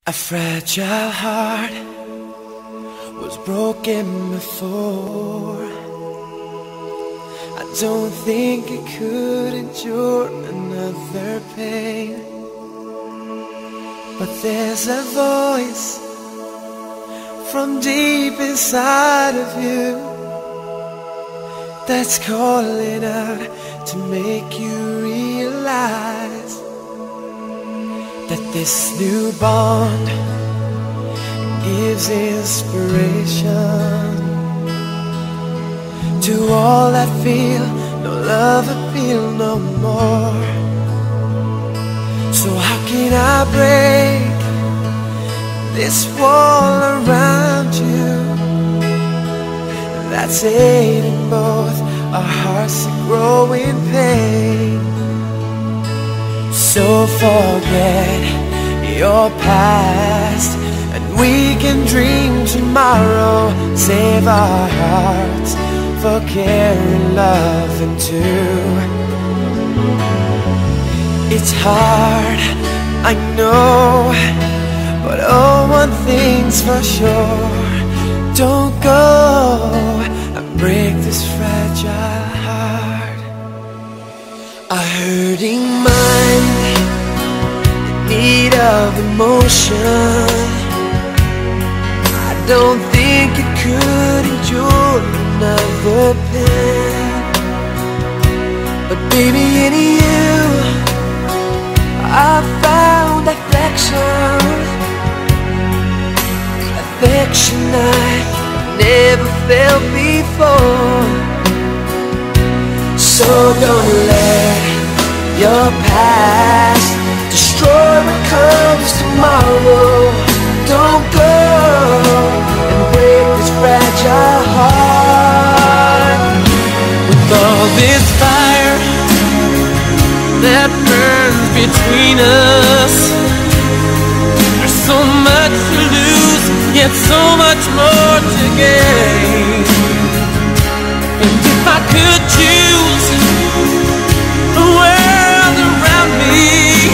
A fragile heart was broken before. I don't think it could endure another pain. But there's a voice from deep inside of you that's calling out to make you realize that this new bond gives inspiration to all that feel no love appeal no more. So how can I break this wall around you that's aiding both our hearts to grow in pain? So forget your past and we can dream tomorrow. Save our hearts for caring, loving too. It's hard, I know, but oh, one thing's for sure: don't go and break this fragile heart. A hurting mind, in need of emotion. I don't think it could endure another pain. But baby, in you I found affection, affection I never felt before. So don't let your past destroy what comes tomorrow. Don't go and break this fragile heart. With all this fire that burns between us, there's so much to lose, yet so much more to gain. And if I could choose the world around me,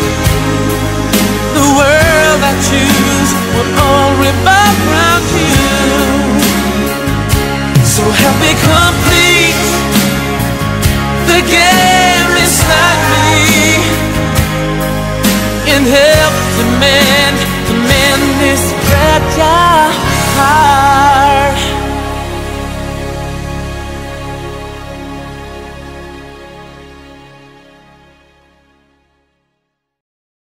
the world I choose will all revolve around you. So help me complete the game inside me, and help to mend this fragile heart.